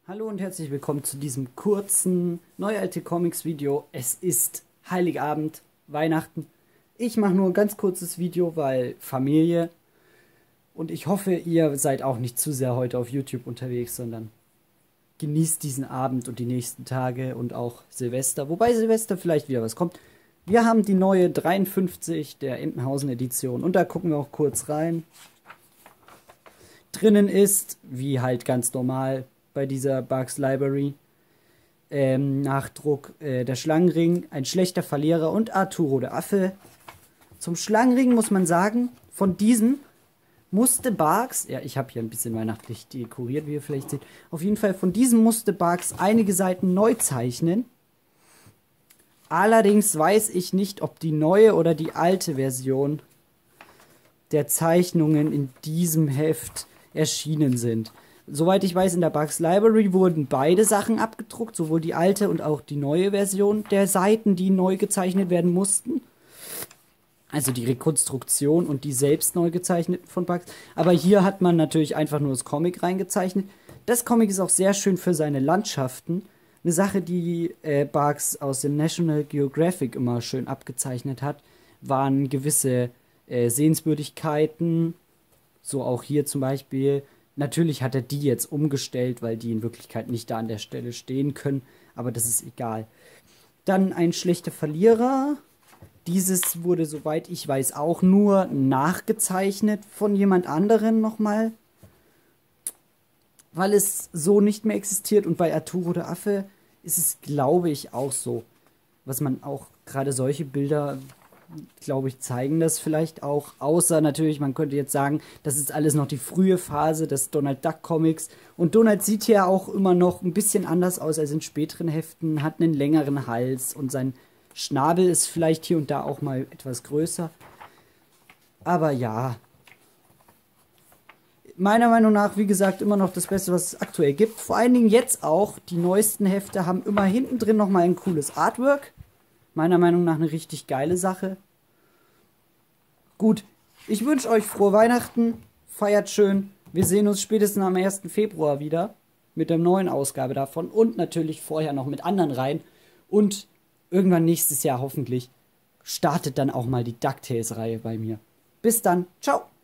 Hallo und herzlich willkommen zu diesem kurzen Neu-Alte Comics Video. Es ist Heiligabend, Weihnachten. Ich mache nur ein ganz kurzes Video, weil Familie. Und ich hoffe, ihr seid auch nicht zu sehr heute auf YouTube unterwegs, sondern genießt diesen Abend und die nächsten Tage und auch Silvester. Wobei Silvester vielleicht wieder was kommt. Wir haben die neue 53 der Entenhausen Edition und da gucken wir auch kurz rein. Drinnen ist, wie halt ganz normal bei dieser Bugs Library, Nachdruck, der Schlangenring, ein schlechter Verlierer und Arturo der Affe. Zum Schlangenring muss man sagen, von diesen musste Bugs, ja, ich habe hier ein bisschen weihnachtlich dekoriert, wie ihr vielleicht seht, auf jeden Fall von diesem musste Bugs einige Seiten neu zeichnen. Allerdings weiß ich nicht, ob die neue oder die alte Version der Zeichnungen in diesem Heft erschienen sind. Soweit ich weiß, in der Bugs Library wurden beide Sachen abgedruckt, sowohl die alte und auch die neue Version der Seiten, die neu gezeichnet werden mussten. Also die Rekonstruktion und die selbst neu gezeichneten von Bugs. Aber hier hat man natürlich einfach nur das Comic reingezeichnet. Das Comic ist auch sehr schön für seine Landschaften. Eine Sache, die Bugs aus dem National Geographic immer schön abgezeichnet hat, waren gewisse Sehenswürdigkeiten. So auch hier zum Beispiel. Natürlich hat er die jetzt umgestellt, weil die in Wirklichkeit nicht da an der Stelle stehen können. Aber das ist egal. Dann ein schlechter Verlierer. Dieses wurde, soweit ich weiß, auch nur nachgezeichnet von jemand anderen nochmal. Weil es so nicht mehr existiert. Und bei Arturo der Affe ist es, glaube ich, auch so. Was man auch, gerade solche Bilder, glaube ich, zeigen das vielleicht auch. Außer natürlich, man könnte jetzt sagen, das ist alles noch die frühe Phase des Donald Duck Comics. Und Donald sieht hier auch immer noch ein bisschen anders aus als in späteren Heften. Hat einen längeren Hals und sein Schnabel ist vielleicht hier und da auch mal etwas größer. Aber ja. Meiner Meinung nach, wie gesagt, immer noch das Beste, was es aktuell gibt. Vor allen Dingen jetzt auch, die neuesten Hefte haben immer hinten drin nochmal ein cooles Artwork. Meiner Meinung nach eine richtig geile Sache. Gut, ich wünsche euch frohe Weihnachten, feiert schön. Wir sehen uns spätestens am 1. Februar wieder mit der neuen Ausgabe davon und natürlich vorher noch mit anderen Reihen. Und irgendwann nächstes Jahr hoffentlich startet dann auch mal die DuckTales-Reihe bei mir. Bis dann, ciao!